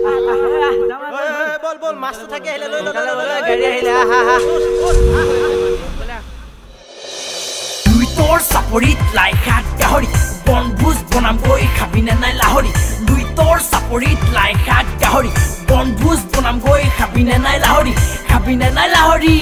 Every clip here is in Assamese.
বল বল মাছটো থাকে আহিলে লৈ লৈ গাড়ী আহিলে দুই তোৰ চাপৰিত লাই শাক গাহৰি বনভোজ বনাম গৈ খাবিনে নাই লাহৰি দুই তোৰ চাপৰিত লাই শাক গাহৰি বনভোজ বনাম গৈ খাবিনে নাই লাহৰি খাবিনে নাই লাহৰি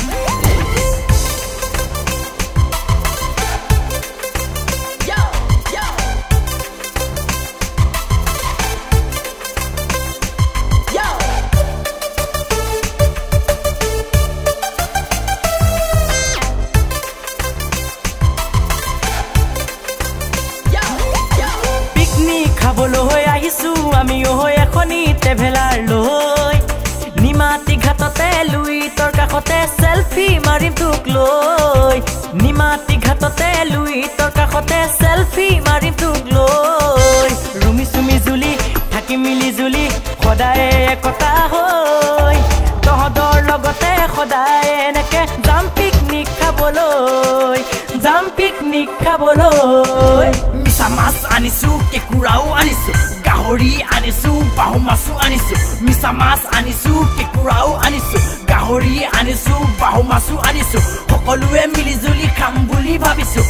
খাবলৈ আহিছো আমি হৈ এখনি ট্ৰেভেলাৰ লৈ নিমাতী ঘাটতে লুই তোৰ কাষতে সেলফি মাৰিম তোক লৈ নিমাতী ঘাটতে লুই তোৰ কাষতে সেলফি মাৰিম তোক লৈ ৰুমি চুমি জুলি থাকি মিলি জুলি সদায় একতা হৈ তহঁতৰ লগতে সদায় এনেকে যাম পিকনিক খাবলৈ মিছা মাছ আনিছো কেকুৰাও আনিছো গাহৰি আনিছো বাহু মাছো আনিছো মিছা মাছ আনিছো কেকুৰাও আনিছো গাহৰি আনিছো বাহু মাছো আনিছো সকলোৱে মিলি জুলি খাম বুলি ভাবিছো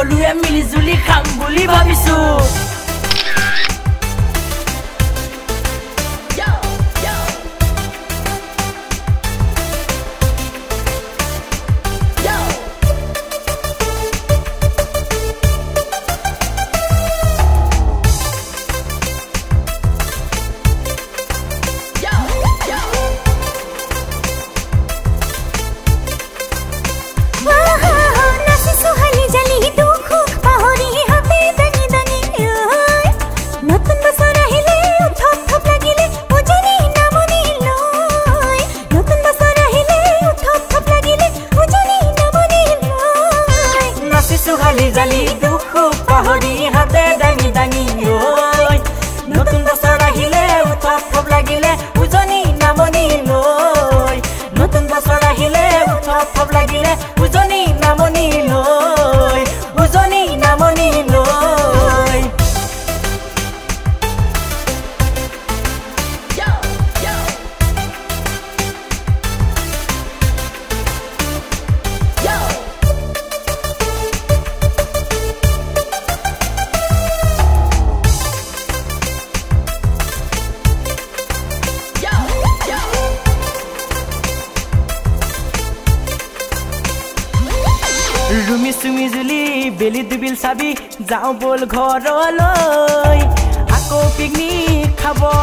জালি দুখ পাহৰি হাতে দাঙি দাঙি নতুন বছৰ আহিলে উৎসৱ লাগিলে উজনি নামনি লৈ নতুন বছৰ আহিলে উৎসৱ লাগিলে উজনি নামনি লৈ ৰুমি চুমি জুলি বেলি দুবিল চাবি যাওঁ বল ঘৰলৈ আকৌ পিকনিক খাব